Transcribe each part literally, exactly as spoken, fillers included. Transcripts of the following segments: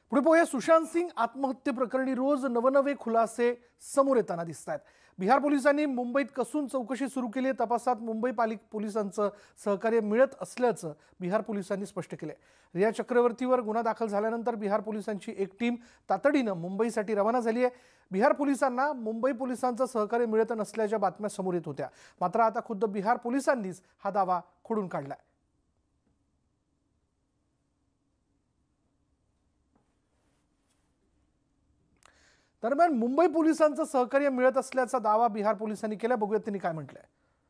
पुढे पाहूया, सुशांत सिंग आत्महत्ये प्रकरणी रोज नवनवे खुलासे समोर येताना दिसत आहेत। बिहार पोलिसांनी मुंबईत कसून चौकशी सुरू केली आहे। तपासात मुंबई पालिका पोलिसांचं सहकार्य मिळत असल्याचं बिहार पोलिसांनी स्पष्ट केले। रिया चक्रवर्तीवर गुन्हा दाखल झाल्यानंतर बिहार पोलिसांची एक टीम तातडीने मुंबईसाठी रवाना झाली आहे। बिहार पोलिसांना मुंबई पोलिसांचं सहकार्य मिळत नसल्याच्या बातम्या समोर येत होत्या, मात्र आता खुद्द बिहार पोलिसांनीच हा दावा खोडून काढलाय। दरम्यान मुंबई पोलिसांचं सहकार्य मिळत असल्याचा दावा बिहार पोलिसांनी केला। बघूया त्यांनी काय म्हटलंय।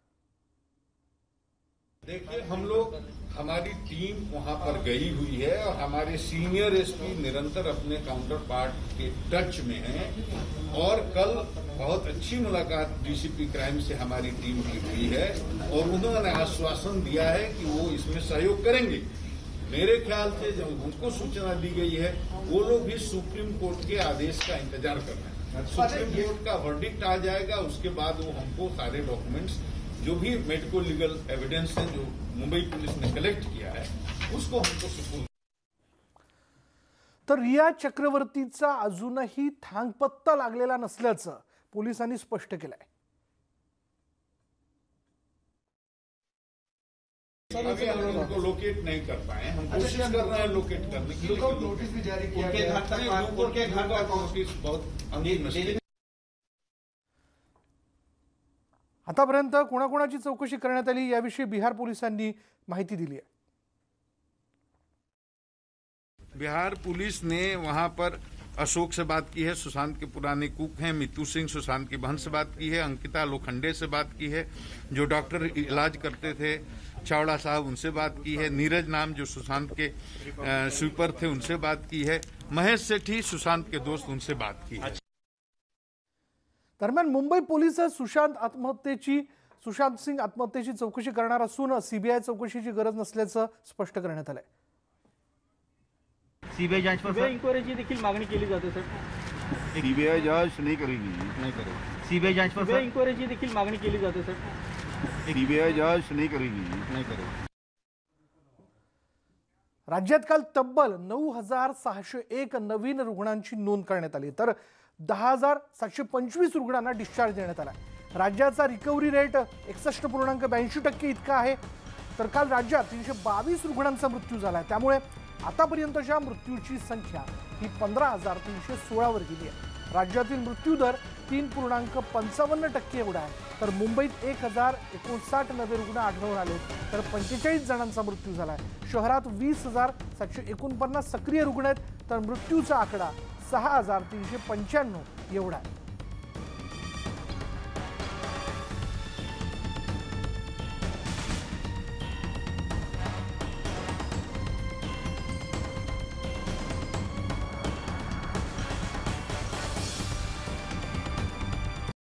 देखिए, हम लोग हमारी टीम वहां पर गई हुई है और हमारे सीनियर एसपी निरंतर अपने काउंटर पार्ट के टच में हैं और कल बहुत अच्छी मुलाकात डीसीपी क्राइम से हमारी टीम की हुई है और उन्होंने आश्वासन दिया है कि वो इसमें सहयोग करेंगे। मेरे ख्याल से जब उनको सूचना दी गई है, वो लोग भी सुप्रीम कोर्ट के आदेश का इंतजार कर रहे हैं। सुप्रीम कोर्ट का वर्डिक्ट आ जाएगा, उसके बाद वो हमको सारे डॉक्यूमेंट्स जो भी मेडिको लीगल एविडेंस है जो मुंबई पुलिस ने कलेक्ट किया है उसको हमको सुपुर्द। तर रिया चक्रवर्तीचा अजूनही थांगपत्ता लागलेला नसल्याचं पोलिसांनी स्पष्ट केलंय। अभी हम उनको लोकेट नहीं कर पाए, हम कोशिश कर रहे हैं लोकेट करने की। नोटिस भी जारी किया गया है, उनके घर का नोटिस बहुत अंतिम। आतापर्यंत कोणाकोणाची चौकशी करण्यात आली याविषयी बिहार पोलिसांनी माहिती दिली आहे। बिहार पुलिस ने वहां पर अशोक से बात की है, सुशांत के पुराने कुक हैं, मित्तू सिंह सुशांत की बहन से बात की है, अंकिता लोखंडे से बात की है, जो डॉक्टर इलाज करते थे चावड़ा साहब उनसे बात की है, नीरज नाम जो सुशांत के स्वीपर थे उनसे बात की है, महेश सेठी सुशांत के दोस्त उनसे बात की है। दरम्यान मुंबई पोलीस सुशांत आत्महत्येची सुशांत सिंग आत्महत्येची चौकशी करणार असून सीबीआय चौकशीची गरज नसल्याचं स्पष्ट करण्यात आलंय। सीबीआई जांच पर इंक्वायरीची देखील मागणी केली जाते सर। सीबीआई जांच नहीं करेगी, नहीं करेगी। सीबीआई जांच पर इंक्वायरीची देखील मागणी केली जाते सर। सीबीआई जांच नहीं करेगी, नहीं करेगी। राज्यात काल तब्बल नऊ हजार सहाशे एक नवीन रुग्णांची नोंद करण्यात आली, तर दहा हजार सातशे पंचवीस रुग्णांना डिस्चार्ज देण्यात आला। राज्याचा रिकव्हरी रेट एकसष्ट पूर्णांक ब्याऐंशी टक्के इतका आहे, तर काल राज्यात तीनशे बावीस रुग्णांचा मृत्यू झाला। त्यामुळे आतापर्यंतच्या मृत्यूची संख्या ही पंधरा हजार तीनशे सोळावर गेली आहे। राज्यातील मृत्यू दर तीन पूर्णांक पंचावन्न टक्के एवढा आहे, तर मुंबईत एक हजार एकोणसाठ नवे रुग्ण आढळून आले, तर पंचेचाळीस जणांचा मृत्यू झाला आहे। शहरात वीस हजार सातशे एकोणपन्नास सक्रिय रुग्ण आहेत, तर मृत्यूचा आकडा सहा हजार तीनशे पंच्याण्णव एवढा आहे।